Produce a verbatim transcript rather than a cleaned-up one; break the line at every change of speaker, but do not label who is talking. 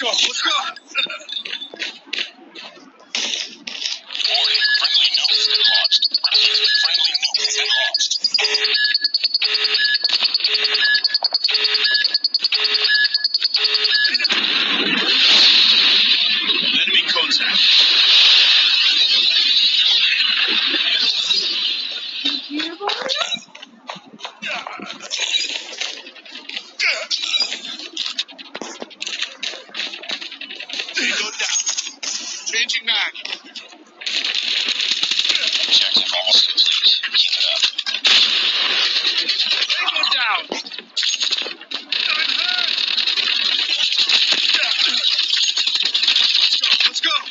go. Let's go.
Warning, friendly nuke has been launched. Repeat, friendly nuke has been launched.
Enemy contact. Go down. Changing mag.
Objective almost complete. Keep it up.
They go down. I'm hurt. Let's go. Let's go.